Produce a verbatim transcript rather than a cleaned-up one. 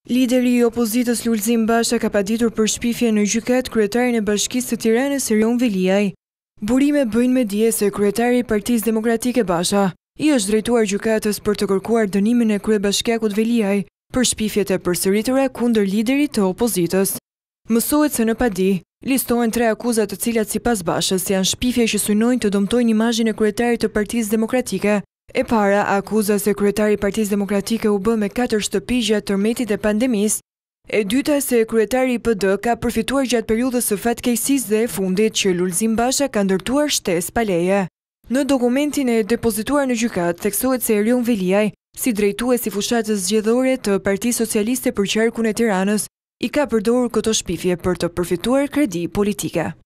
Lideri i opozitës Lulzim Basha ka paditur për shpifje në gjykat kryetarin e Bashkisë së Tiranës ERION VELIAJN. Burime bëjnë me dije se kryetari i Partisë Demokratike Basha i është drejtuar gjykatës për të kërkuar dënimin e kryebashkiakut VELIAJN për shpifjet e përsëritura kundër liderit të opozitës. Mësohet se në padi listohen tre akuzat të cilat sipas Bashës janë shpifje që synojnë të dëmtojnë imazhin e kryetarit të Partisë Demokratike. E para, akuza se kryetari i Partisë Demokratike u bë me katër shtëpi gjatë tërmetit e pandemisë. E dyta, se kryetari i P D ka përfituar gjatë periudhës së fatkeqësisë dhe e fundit që Lulzim Basha ka ndërtuar shtesë pa leje. Në dokumentin e depozituar në gjykat theksohet se ERION VELIAJN, si drejtues i fushatës zgjedhore të Partisë Socialiste për qarkun e Tiranës, i ka përdorur këto shpifje për të përfituar kredi politike.